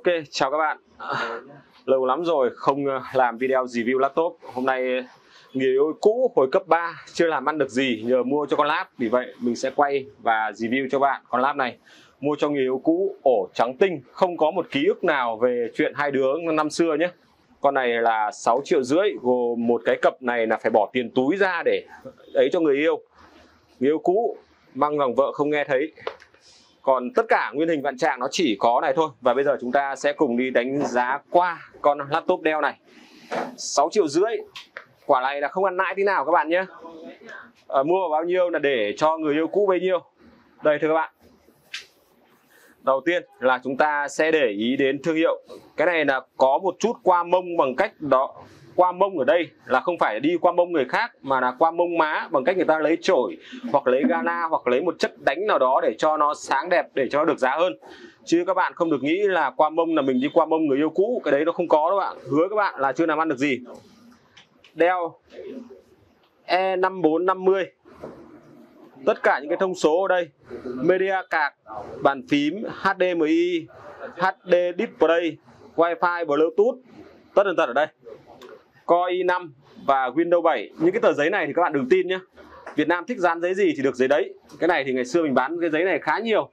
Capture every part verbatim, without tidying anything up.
Chào các bạn. Lâu lắm rồi không làm video review laptop. Hôm nay người yêu cũ hồi cấp ba chưa làm ăn được gì, nhờ mua cho con lap. Vì vậy mình sẽ quay và review cho bạn con lap này. Mua cho người yêu cũ, ổ trắng tinh, không có một ký ức nào về chuyện hai đứa năm xưa nhé. Con này là sáu triệu rưỡi, gồm một cái cặp này là phải bỏ tiền túi ra để ấy cho người yêu. Người yêu cũ mang rằng vợ không nghe thấy. Còn tất cả nguyên hình vạn trạng nó chỉ có này thôi. Và bây giờ chúng ta sẽ cùng đi đánh giá qua con laptop Dell này. Sáu triệu rưỡi. Quả này là không ăn nãi tí nào các bạn nhé. à, Mua vào bao nhiêu là để cho người yêu cũ bấy nhiêu. Đây thưa các bạn, đầu tiên là chúng ta sẽ để ý đến thương hiệu. Cái này là có một chút qua mông bằng cách đó. Qua mông ở đây là không phải đi qua mông người khác, mà là qua mông má bằng cách người ta lấy chổi hoặc lấy gana hoặc lấy một chất đánh nào đó để cho nó sáng đẹp, để cho nó được giá hơn. Chứ các bạn không được nghĩ là qua mông là mình đi qua mông người yêu cũ. Cái đấy nó không có đâu bạn. Hứa các bạn là chưa làm ăn được gì. Dell E năm bốn năm mươi. Tất cả những cái thông số ở đây: media card, bàn phím, hát đê em i, hát đê display, wifi, bluetooth, tất tần tật ở đây. Core i năm và Windows bảy. Những cái tờ giấy này thì các bạn đừng tin nhé. Việt Nam thích dán giấy gì thì được giấy đấy. Cái này thì ngày xưa mình bán cái giấy này khá nhiều.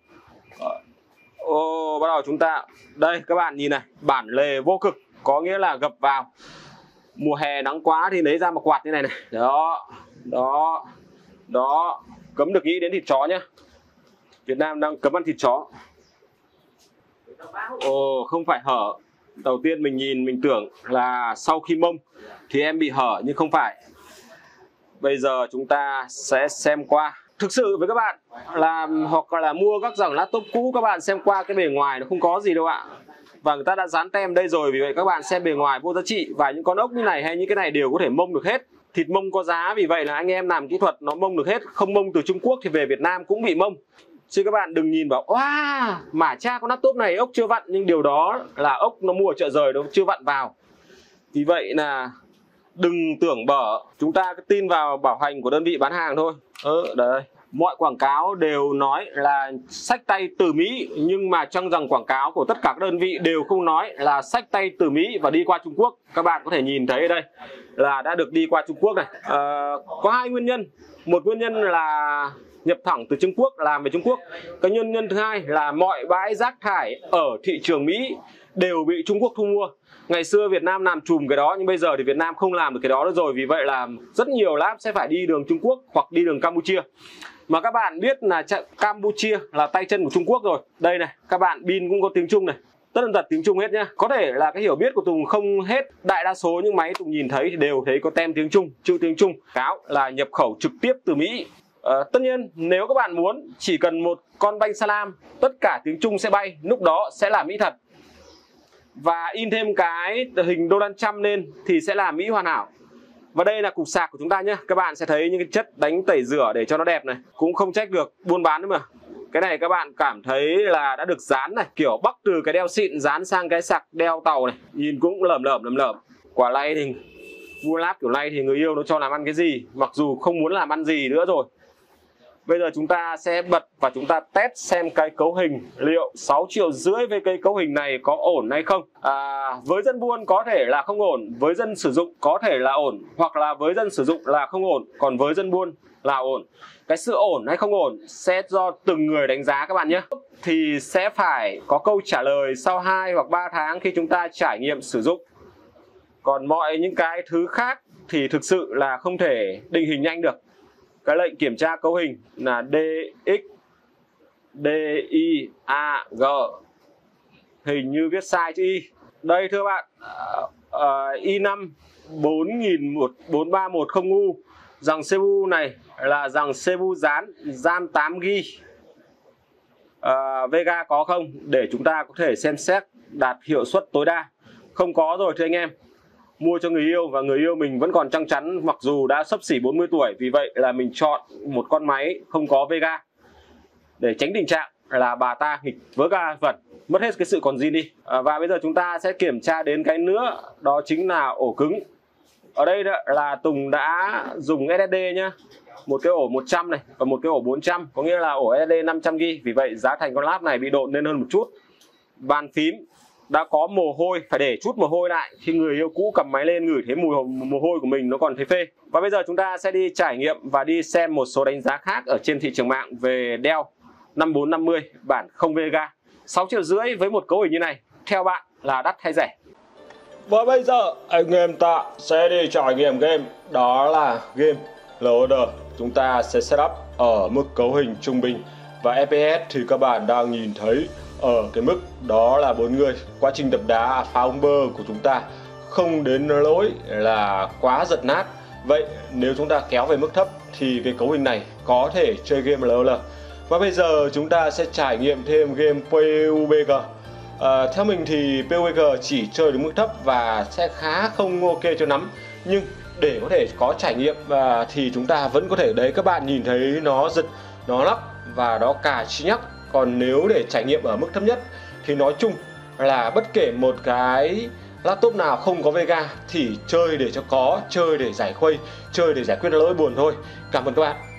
Ồ, bắt đầu chúng ta, đây các bạn nhìn này, bản lề vô cực, có nghĩa là gập vào. Mùa hè nắng quá thì lấy ra một quạt như này này. Đó, đó, đó. Cấm được nghĩ đến thịt chó nhé. Việt Nam đang cấm ăn thịt chó. Ồ, không phải hở. Đầu tiên mình nhìn mình tưởng là sau khi mông thì em bị hở, nhưng không phải. Bây giờ chúng ta sẽ xem qua. Thực sự với các bạn là hoặc là mua các dòng laptop cũ, các bạn xem qua cái bề ngoài nó không có gì đâu ạ. Và người ta đã dán tem đây rồi, vì vậy các bạn xem bề ngoài vô giá trị. Và những con ốc như này hay những cái này đều có thể mông được hết. Thịt mông có giá, vì vậy là anh em làm kỹ thuật nó mông được hết. Không mông từ Trung Quốc thì về Việt Nam cũng bị mông. Chứ các bạn đừng nhìn bảo wow, mả cha con laptop này ốc chưa vặn. Nhưng điều đó là ốc nó mua ở chợ rời, nó chưa vặn vào. Vì vậy là đừng tưởng bở. Chúng ta cứ tin vào bảo hành của đơn vị bán hàng thôi. Ờ, đây. Mọi quảng cáo đều nói là xách tay từ Mỹ, nhưng mà trong dòng quảng cáo của tất cả các đơn vị đều không nói là xách tay từ Mỹ và đi qua Trung Quốc. Các bạn có thể nhìn thấy ở đây là đã được đi qua Trung Quốc này. à, Có hai nguyên nhân. Một nguyên nhân là nhập thẳng từ Trung Quốc, làm về Trung Quốc. Cái nguyên nhân thứ hai là mọi bãi rác thải ở thị trường Mỹ đều bị Trung Quốc thu mua. Ngày xưa Việt Nam làm chùm cái đó, nhưng bây giờ thì Việt Nam không làm được cái đó nữa rồi. Vì vậy là rất nhiều lab sẽ phải đi đường Trung Quốc hoặc đi đường Campuchia. Mà các bạn biết là Campuchia là tay chân của Trung Quốc rồi. Đây này, các bạn pin cũng có tiếng Trung này. Tất tần tật tiếng Trung hết nhá. Có thể là cái hiểu biết của Tùng không hết. Đại đa số những máy Tùng nhìn thấy thì đều thấy có tem tiếng Trung, chữ tiếng Trung. Cáo là nhập khẩu trực tiếp từ Mỹ. à, Tất nhiên nếu các bạn muốn, chỉ cần một con banh salam, tất cả tiếng Trung sẽ bay. Lúc đó sẽ là Mỹ thật. Và in thêm cái hình Donald Trump lên thì sẽ là Mỹ hoàn hảo. Và đây là cục sạc của chúng ta nhé. Các bạn sẽ thấy những cái chất đánh tẩy rửa để cho nó đẹp này. Cũng không trách được buôn bán nữa mà. Cái này các bạn cảm thấy là đã được dán này, kiểu bắc từ cái đeo xịn dán sang cái sạc đeo tàu này. Nhìn cũng lởm lởm lởm lởm. Quả này thì mua lap kiểu này thì người yêu nó cho làm ăn cái gì, mặc dù không muốn làm ăn gì nữa rồi. Bây giờ chúng ta sẽ bật và chúng ta test xem cái cấu hình liệu sáu triệu rưỡi với cái cấu hình này có ổn hay không. à, Với dân buôn có thể là không ổn, với dân sử dụng có thể là ổn, hoặc là với dân sử dụng là không ổn, còn với dân buôn là ổn. Cái sự ổn hay không ổn sẽ do từng người đánh giá các bạn nhé. Thì sẽ phải có câu trả lời sau hai hoặc ba tháng khi chúng ta trải nghiệm sử dụng. Còn mọi những cái thứ khác thì thực sự là không thể định hình nhanh được. Cái lệnh kiểm tra cấu hình là đê ích đê i a giê. Hình như viết sai chữ Y. Đây thưa bạn, uh, i năm bốn nghìn bốn ba một không U. Dòng xê pê u này là dòng xê pê u dán, RAM tám gi ga. uh, Vega có không để chúng ta có thể xem xét đạt hiệu suất tối đa. Không có rồi thưa anh em. Mua cho người yêu và người yêu mình vẫn còn chắc chắn, mặc dù đã xấp xỉ bốn mươi tuổi. Vì vậy là mình chọn một con máy không có Vega để tránh tình trạng là bà ta nghịch vớ ga vật, mất hết cái sự còn zin đi. à, Và bây giờ chúng ta sẽ kiểm tra đến cái nữa, đó chính là ổ cứng. Ở đây là Tùng đã dùng ét ét đê nhá. Một cái ổ một trăm này và một cái ổ bốn trăm, có nghĩa là ổ ét ét đê năm trăm gi ga. Vì vậy giá thành con lap này bị độn lên hơn một chút. Bàn phím đã có mồ hôi, phải để chút mồ hôi lại. Khi người yêu cũ cầm máy lên ngửi thấy mùi mồ hôi của mình nó còn thấy phê. Và bây giờ chúng ta sẽ đi trải nghiệm và đi xem một số đánh giá khác ở trên thị trường mạng về Dell năm bốn năm mươi bản không Vega. sáu triệu rưỡi với một cấu hình như này, theo bạn là đắt hay rẻ? Và bây giờ anh em ta sẽ đi trải nghiệm game, đó là game Loader. Chúng ta sẽ setup ở mức cấu hình trung bình và ép pê ét thì các bạn đang nhìn thấy ở cái mức đó là bốn mươi. Quá trình đập đá phá ông bơ của chúng ta không đến lỗi là quá giật nát. Vậy nếu chúng ta kéo về mức thấp thì cái cấu hình này có thể chơi game Loader. Và bây giờ chúng ta sẽ trải nghiệm thêm game pê u bê giê. À, theo mình thì pê u bê giê chỉ chơi đến mức thấp và sẽ khá không ok cho lắm. Nhưng để có thể có trải nghiệm à, thì chúng ta vẫn có thể, đấy các bạn nhìn thấy nó giật, nó lắc và nó cà chi nhắc. Còn nếu để trải nghiệm ở mức thấp nhất thì nói chung là bất kể một cái laptop nào không có Vega thì chơi để cho có, chơi để giải khuây, chơi để giải quyết lỗi buồn thôi. Cảm ơn các bạn.